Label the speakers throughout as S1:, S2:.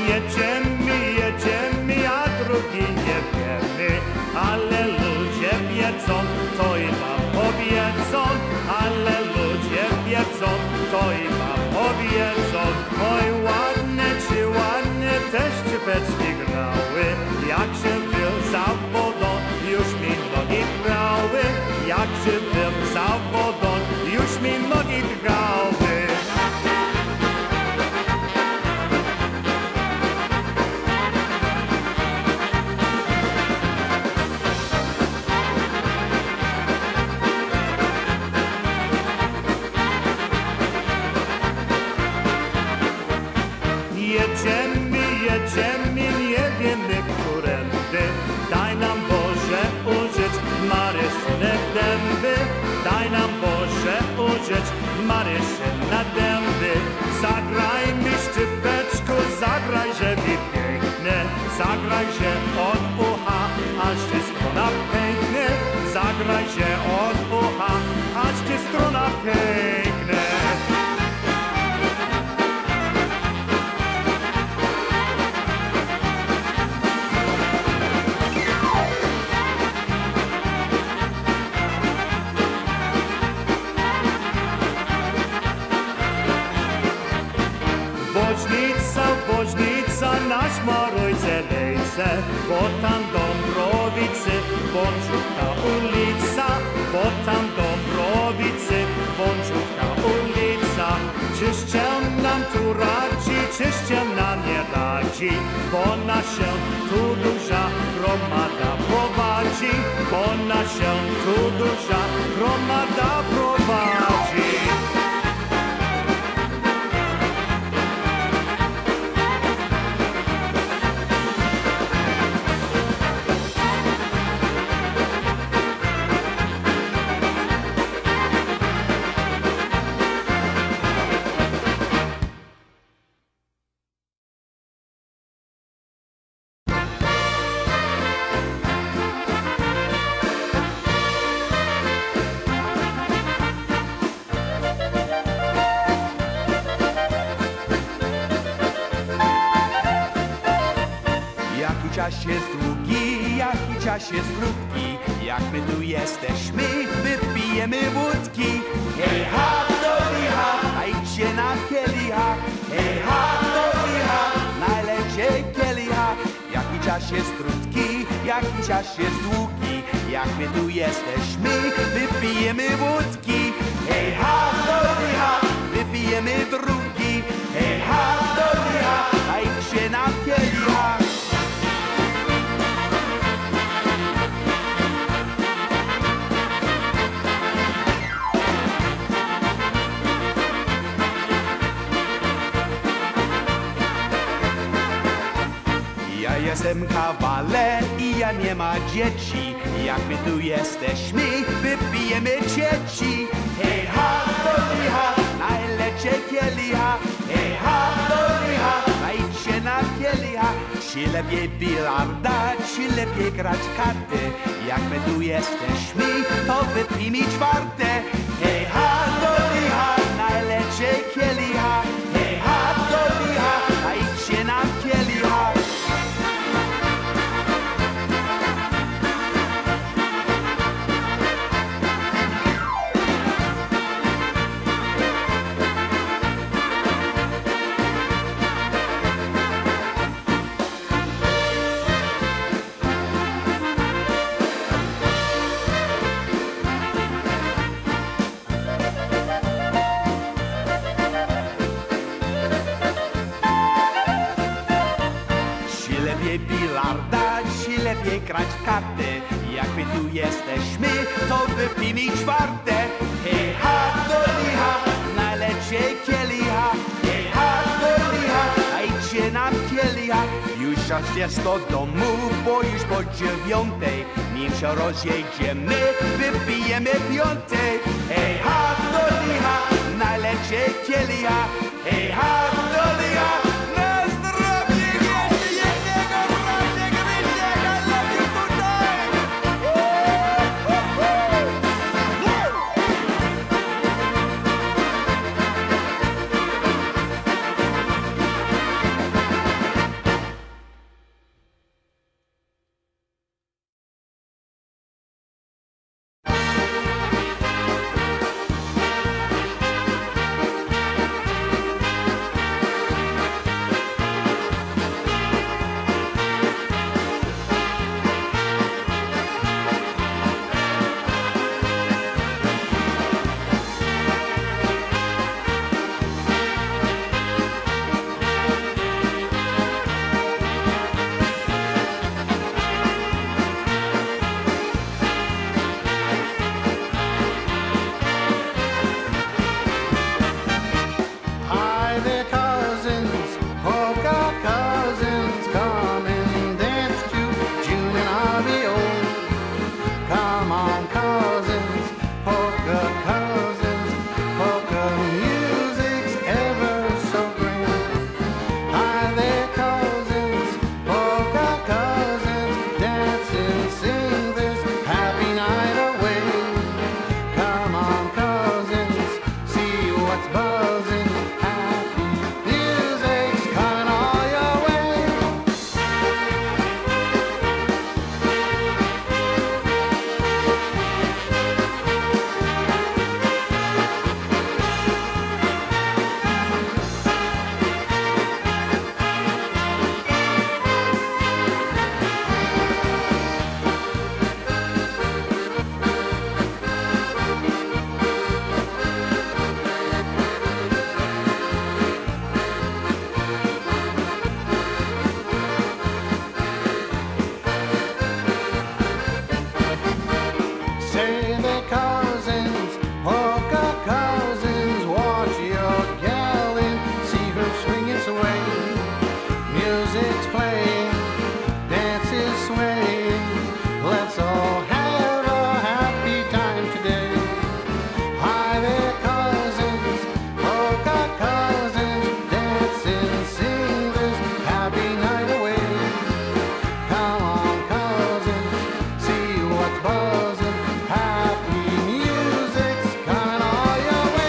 S1: jedziemy, a drugi nie wiemy, ale ludzie wiedzą, to i wam powiedzą, ale ludzie wiedzą, to i wam powiedzą. Oj, ładne czy ładne też beczki grały, jakże był za wodą, już mi nogi drgały, jakże był za wodą, już mi nogi drgały. Jedziemy, nie wiemy którędy. Daj nam Boże użyć Marysine dęby. Daj nam Boże użyć Marysine dęby. Zagraj mi szczypeczku, zagraj, że mi piękne. Zagraj, że od ucha aż ci struna pęknie. Zagraj, że od ucha aż ci struna pęknie. Woźnica na Szmarojce lejce, bo tam Dąbrowicy, Wączówka ulica, bo tam Dąbrowicy, Wączówka ulica. Czyście nam tu radzi, czyście nam nie radzi, bo na się tu duża gromada prowadzi, bo na się tu duża gromada prowadzi.
S2: Czas jest długi, jaki czas jest krótki. Jak my tu jesteśmy, wypijemy wódki. Hej ha, do licha, dajcie nam kielicha. Hej ha, do licha, najlepiej kielicha. Jaki czas jest krótki, jaki czas jest długi. Jak my tu jesteśmy, wypijemy wódki. Hej ha, do licha, wypijemy drugi. Hej ha, do licha, dajcie nam kielicha. Ja jestem kawaler i ja nie ma dzieci. Jak my tu jesteśmy, wypijemy dzieci. Hej ha, do licha, najlepiej kielicha. Hej ha, do licha, dajcie nam kielicha. Czy lepiej bilarda, czy lepiej grać karty? Jak my tu jesteśmy, to wypijmy czwarte. Hej ha, do licha, najlepiej kielicha. Hej ha, do licha, dajcie nam kielicha. Bilarda, czy lepiej grać karty? Jak my tu jesteśmy, to wypijmy czwarte. Hej ha, do licha, najlepiej kielicha. Hej ha, do licha, dajcie nam kielicha. Już czas jest do domu, bo już po 9. Nim się rozjedziemy, wypijemy 5. Hej ha, do licha, najlepiej kielicha. Hej ha, do licha.
S3: dance away. Music's playing, dance is swaying. Let's all have a happy time today. Hi there, cousins, polka cousins, dancing, sing this happy night away. Come on, cousins, see what's buzzing. Happy music's coming all your way.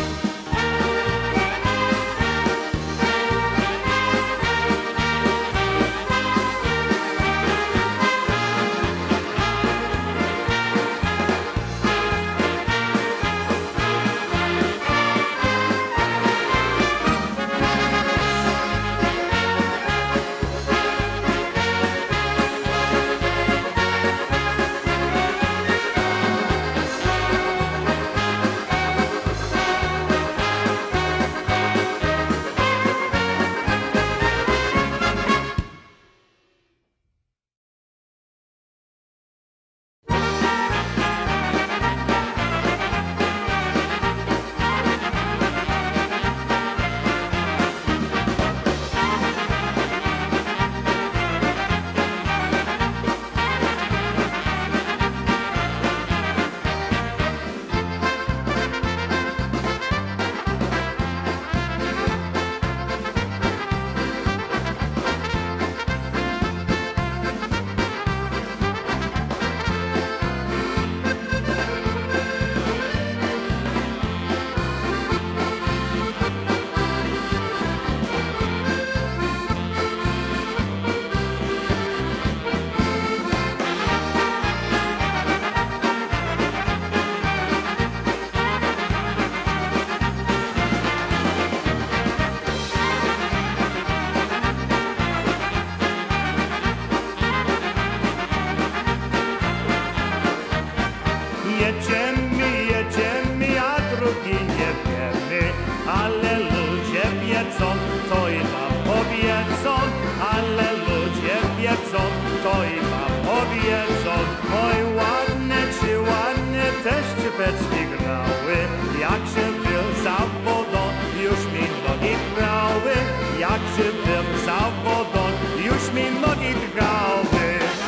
S1: Jedziemy, a drugi nie wiemy, ale ludzie wiedzą, to i wam powiedzą, ale ludzie wiedzą, to i wam powiedzą. Oj, ładne czy ładne też ćweczki grały, jakże był za wodą, już mi nogi drgały, jakże był za wodą, już mi nogi drgały.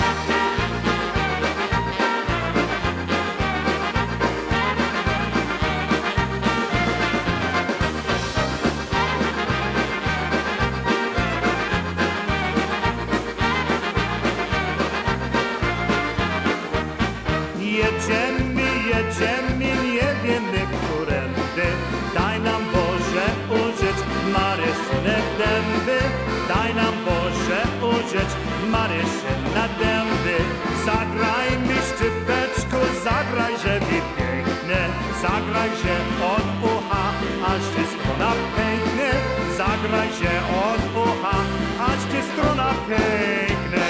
S1: Jedziemy, nie wiemy którędy. Daj nam Boże użyć Marysyne dęby. Daj nam Boże użyć Marysyne dęby. Zagraj mi szczypeczku, zagraj, że mi piękne. Zagraj, że od ucha, aż ci struna pęknie. Zagraj, że od ucha, aż ci struna pęknie.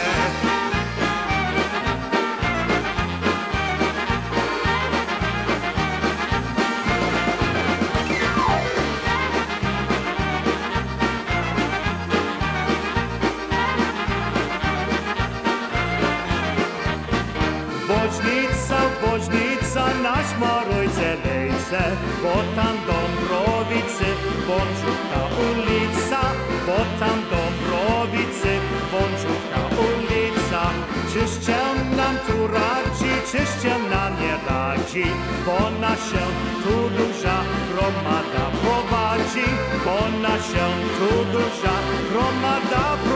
S1: Woźnica na Szmarojce lejce, bo tam Dąbrowicy, Wączówka ulica, bo tam Dąbrowicy, Wączówka ulica. Czyście nam tu radzi, czyście nam nie radzi, bo na się tu duża gromada prowadzi, bo na się tu duża gromada prowadzi.